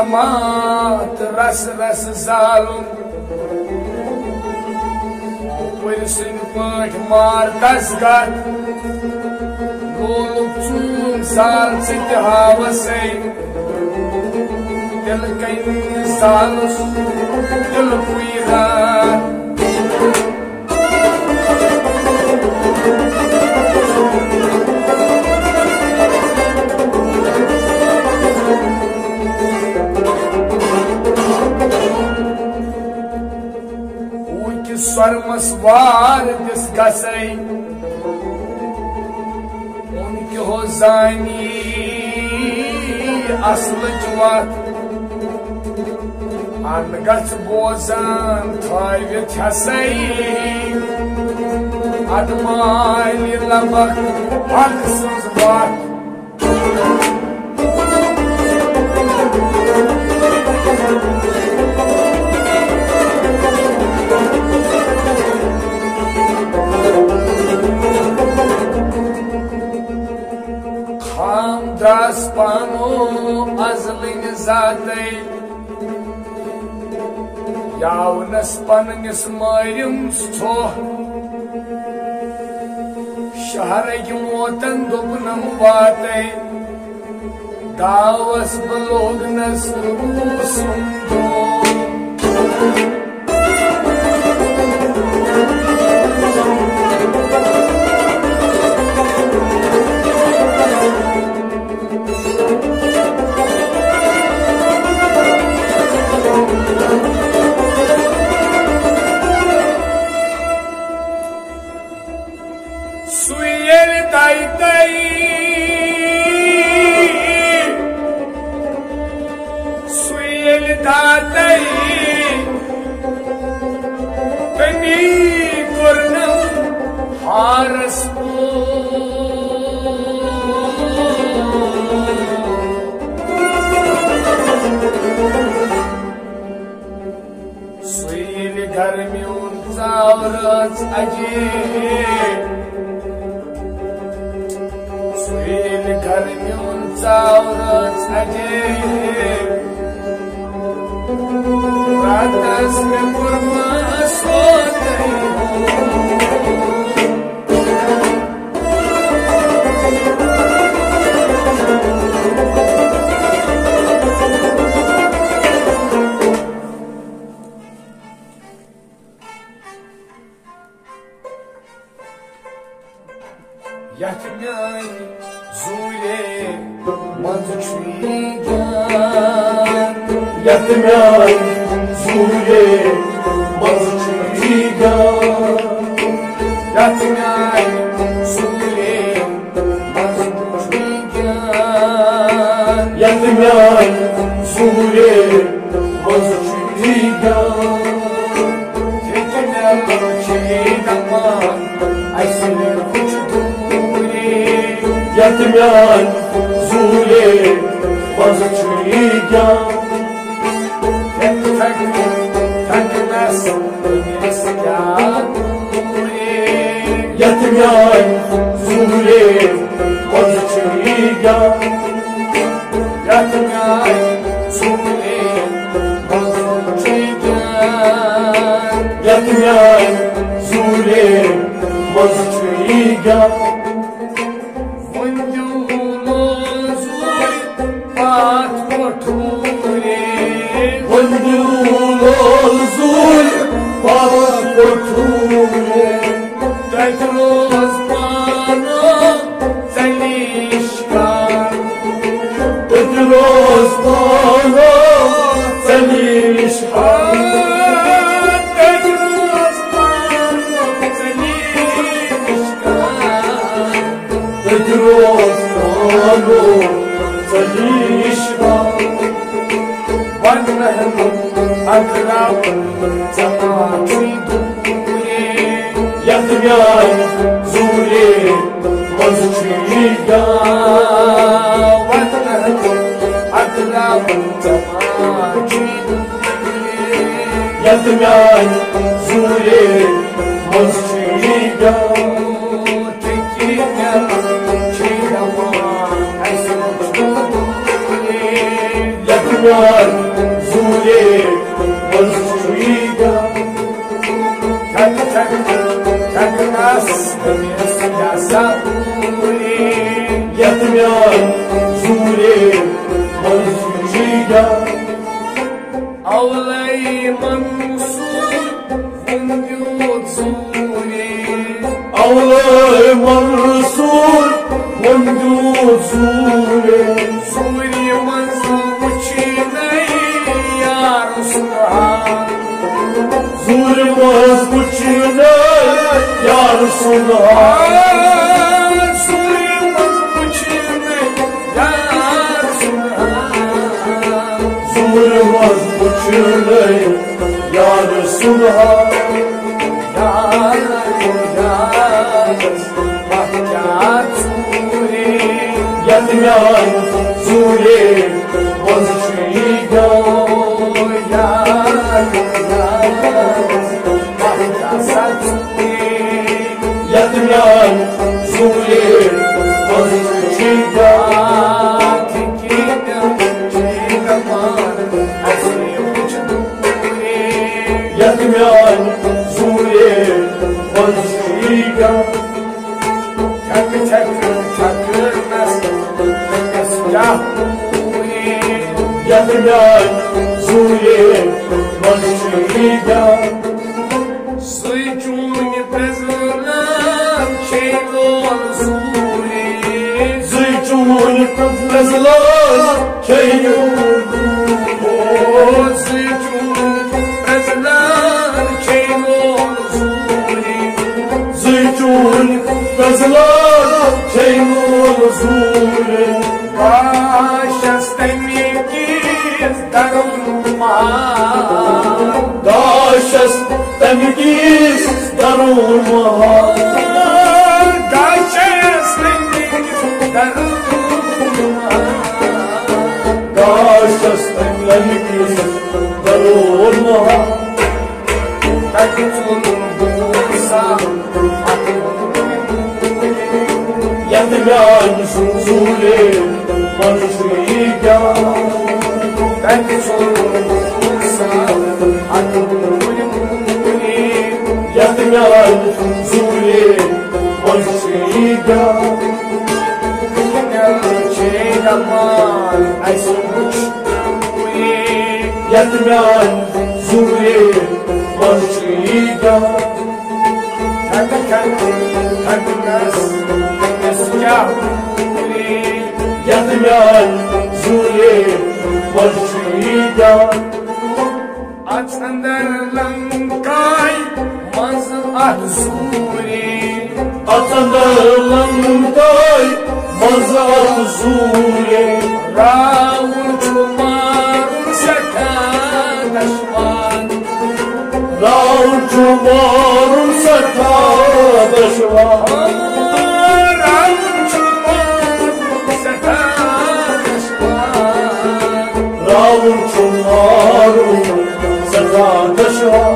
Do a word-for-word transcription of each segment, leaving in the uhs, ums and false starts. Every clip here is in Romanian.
जमात रस रस जालुन पुरसिन पाठ मार दस गत लोलुक चून साल सितहावसे दिल कई सालुस दिल पुईरा Sarmas var dis gasai unki hozani asl jwat an gats bozan tayvet hasai admai labak hadsız var Das pano azlin zadei Jaunas panis marim sto Şahrak motan dopnam vatei Davas balognas rusum do Suyel tay tay Suyel tay Beni kurnam haras po Suyel garmiun zavrat aje Suyel garmiun zavrat aje Ratas me kurma sotai Yatmay zule mazçigan Yatmay zule mazçigan Yatmay zule mazçigan Yatmay zule mazçigan Tekrar çiğdaman aysine Yatmayan zule mazçigan Tek tek taknas nisyan Yatmayan zule mazçigan Yatmayan zule mazçigan Yatmayan zule mazçigan Tetros pano zalishkan Tetros pano zalishkan Tetros pano zalishkan Tetros pano zalishkan Vannahm akrab zamati Yatmayan zule mazçigan Vannahm akrab zamati Yatmayan zule mazçigan Tekrar çiğdaman aysın Yatmayan zule Mazşuiga Tak tak tak nas Yasa Yatmayan zule Mazşuiga Avlay Mansur Vundyut zule Avlay Mansur Vundyut zule Zule Mansur Zulmaz buçine yar Sulhan Zulmaz buçine yar Sulhan Zulmaz buçine yar Sulhan Yar yar Bahçat Zule Yatmayan Zule Mazşiga Yatmayan zule Mazşiga Yatmayan zule Mazşiga Çakı çakı çakır nasıl Yatmayan zule Mazşiga Zıcuni pezlan şeylon zule Zıcuni pezlan şeylon Zıcuni pezlan şeylon zule Zıcuni pezlan şeylon zule Kaşestemikis darulma Kaşes Temkiz darulma Kaşes temkiz darulma Kaşes temkiz darulma Takitun bulsa Yatmayan zule Mazşiga Takitun bulsa Yatmayan zule Mazşiga Yatmayan zule Mazşiga Yatmayan zule Mazşiga Atsandarlankay Mazah zule Atsandarlankay Mazah zule Raul Cumarun Sakadaşvan Raul Cumarun Sakadaşvan Raul Cumarun Sakadaşvan Raul Cumarun Sakadaşvan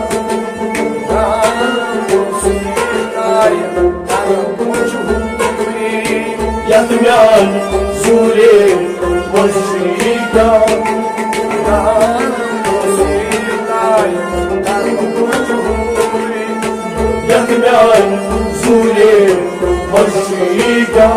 Yatmayan zule Mazşiga Yatmayan zule Mazşiga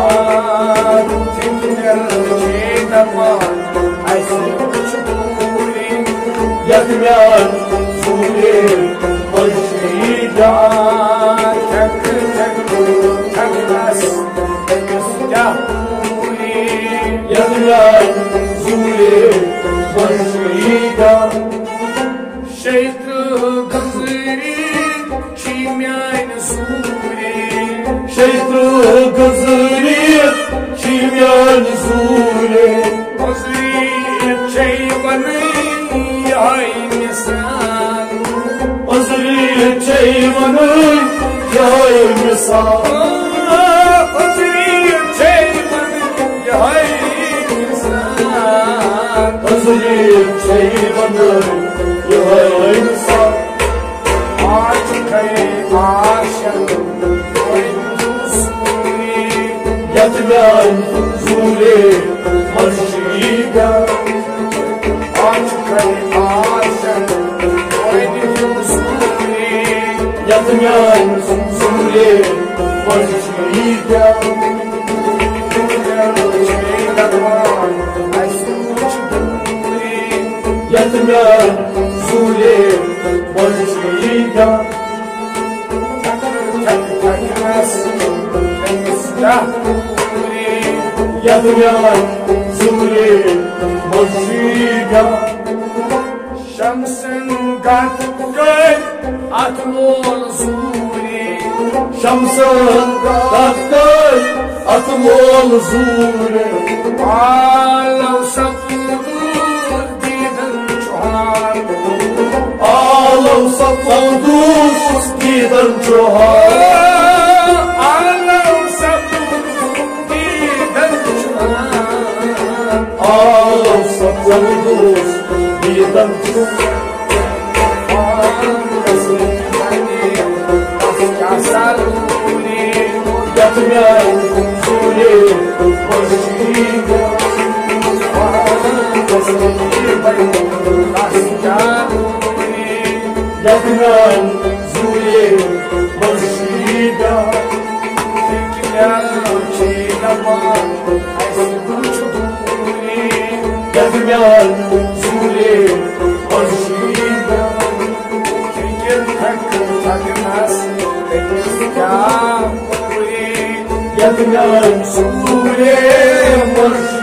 Yatmayan zule Mazşiga Yatmayan zule Mazşiga Şeytü Kızır'ın Çimyan zule Şeytü Kızır'ın Çimyan zule Kızır'ın Çeyvan'ın yaymisan Kızır'ın Çeyvan'ın yaymisan Kızır'ın Çeyvan'ın yaymisan Kızır'ın Çeyvan'ın yaymisan Açıkayı aşkım Yatmayan zule Mazşiga Marşiga Yatma Zule Marşiga Yatma Zule Marşiga Şamsın Gatkay Atmol Zuri Şamsın Gatkay Atmol Zuri Alav Sapur Didin Çohar Alav Sapur Didin Çohar Alav Sapur Didin Çohar Alav Sapur Didin Çohar Yatma Zule Marşiga Yatma Zule Marşiga Yatma Zule Marşiga Yatma Zule Marşiga